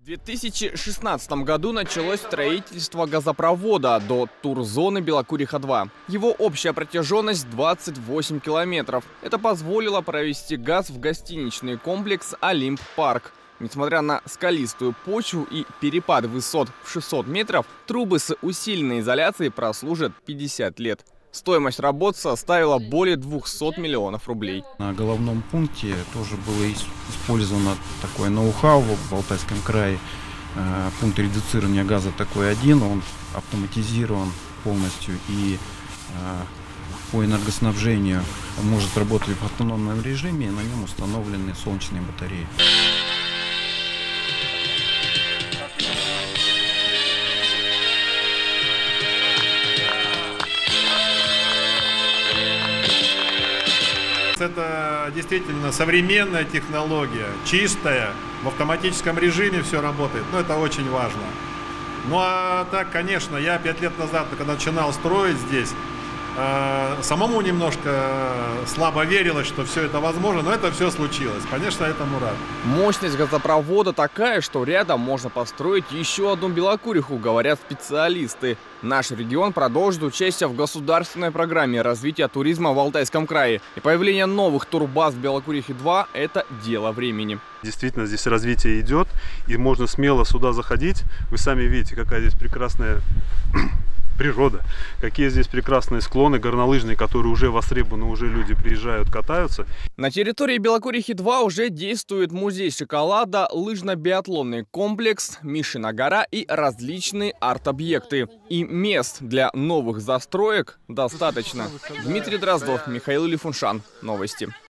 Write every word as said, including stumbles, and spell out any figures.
В две тысячи шестнадцатом году началось строительство газопровода до турзоны Белокуриха-два. Его общая протяженность двадцать восемь километров. Это позволило провести газ в гостиничный комплекс «Олимп-парк». Несмотря на скалистую почву и перепад высот в шестьсот метров, трубы с усиленной изоляцией прослужат пятьдесят лет. Стоимость работ составила более двухсот миллионов рублей. На головном пункте тоже было использовано такое ноу-хау в Алтайском крае. Пункт редуцирования газа такой один, он автоматизирован полностью и по энергоснабжению он может работать в автономном режиме, и на нем установлены солнечные батареи. Это действительно современная технология, чистая, в автоматическом режиме все работает, но это очень важно. Ну а так, конечно, я пять лет назад, когда начинал строить здесь, э, самому немножко слабо верилось, что все это возможно, но это все случилось. Конечно, этому рад. Мощность газопровода такая, что рядом можно построить еще одну Белокуриху, говорят специалисты. Наш регион продолжит участие в государственной программе развития туризма в Алтайском крае. И появление новых турбаз в Белокурихе-два – это дело времени. Действительно, здесь развитие идет, и можно смело сюда заходить. Вы сами видите, какая здесь прекрасная природа, какие здесь прекрасные склоны горнолыжные, которые уже востребованы, уже люди приезжают, катаются. На территории Белокурихи-два уже действует музей шоколада, лыжно-биатлонный комплекс, Мишина гора и различные арт-объекты. И мест для новых застроек достаточно. Дмитрий Дроздов, Михаил Лифуншан. Новости.